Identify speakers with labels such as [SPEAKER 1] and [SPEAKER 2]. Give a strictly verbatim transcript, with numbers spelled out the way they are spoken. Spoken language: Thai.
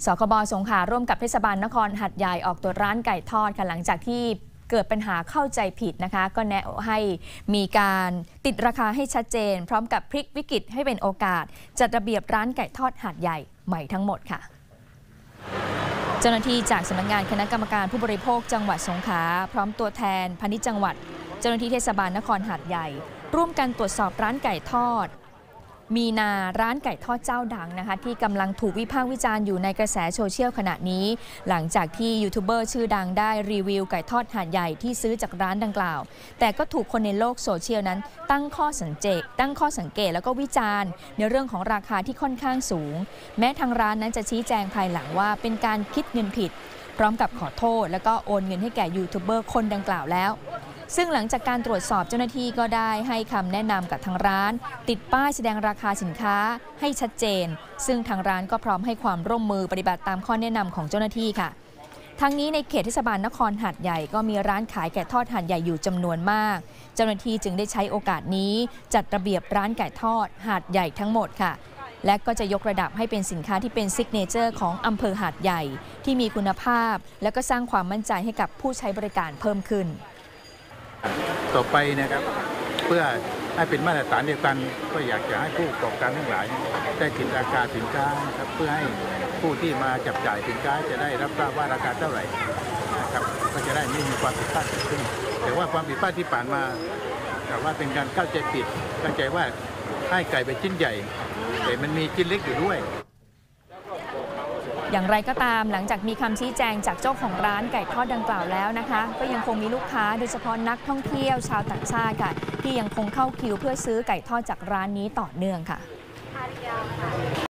[SPEAKER 1] สคบ.สงขลาร่วมกับเทศบาลนครหาดใหญ่ออกตรวจร้านไก่ทอดค่ะหลังจากที่เกิดปัญหาเข้าใจผิดนะคะก็แนะให้มีการติดราคาให้ชัดเจนพร้อมกับพลิกวิกฤตให้เป็นโอกาสจัดระเบียบร้านไก่ทอดหาดใหญ่ใหม่ทั้งหมดค่ะเจ้าหน้าที่จากสำนักงานคณะกรรมการผู้บริโภคจังหวัดสงขลาพร้อมตัวแทนพาณิชย์จังหวัดเจ้าหน้าที่เทศบาลนครหาดใหญ่ร่วมกันตรวจสอบร้านไก่ทอดมีนาร้านไก่ทอดเจ้าดังนะคะที่กำลังถูกวิพากษ์วิจารณ์อยู่ในกระแสโซเชียลขณะนี้หลังจากที่ยูทูบเบอร์ชื่อดังได้รีวิวไก่ทอดหาดใหญ่ที่ซื้อจากร้านดังกล่าวแต่ก็ถูกคนในโลกโซเชียลนั้นตั้งข้อสังเกตตั้งข้อสังเกตแล้วก็วิจารณ์ในเรื่องของราคาที่ค่อนข้างสูงแม้ทางร้านนั้นจะชี้แจงภายหลังว่าเป็นการคิดเงินผิดพร้อมกับขอโทษแล้วก็โอนเงินให้แก่ยูทูบเบอร์คนดังกล่าวแล้วซึ่งหลังจากการตรวจสอบเจ้าหน้าที่ก็ได้ให้คำแนะนำกับทางร้านติดป้ายแสดงราคาสินค้าให้ชัดเจนซึ่งทางร้านก็พร้อมให้ความร่วมมือปฏิบัติตามข้อแนะนำของเจ้าหน้าที่ค่ะทั้งนี้ในเขตเทศบาลนครหาดใหญ่ก็มีร้านขายไก่ทอดหาดใหญ่อยู่จำนวนมากเจ้าหน้าที่จึงได้ใช้โอกาสนี้จัดระเบียบร้านไก่ทอดหาดใหญ่ทั้งหมดค่ะและก็จะยกระดับให้เป็นสินค้าที่เป็นซิกเนเจอร์ของอำเภอหาดใหญ่ที่มีคุณภาพและก็สร้างความมั่นใจให้กับผู้ใช้บริการเพิ่มขึ้น
[SPEAKER 2] ต่อไปนะครับเพื่อให้เป็นมาตรฐานเดียวกันก็อยากจะให้ผู้ประกอบการทั้งหลายได้ติดราคาสินค้าครับเพื่อให้ผู้ที่มาจับจ่ายสินค้าจะได้รับทราบว่าราคาเท่าไหร่นะครับก็จะได้ไม่มีความผิดพลาดเกิดขึ้นแต่ว่าความผิดพลาดที่ผ่านมาแต่ว่าเป็นการเข้าใจผิดเข้าใจว่าให้ไก่เป็นชิ้นใหญ่แต่มันมีชิ้นเล็กอยู่ด้วย
[SPEAKER 1] อย่างไรก็ตามหลังจากมีคำชี้แจงจากเจ้าของร้านไก่ทอดดังกล่าวแล้วนะคะก็ยังคงมีลูกค้าโดยเฉพาะนักท่องเที่ยวชาวต่างชาติค่ะที่ยังคงเข้าคิวเพื่อซื้อไก่ทอดจากร้านนี้ต่อเนื่องค่ะ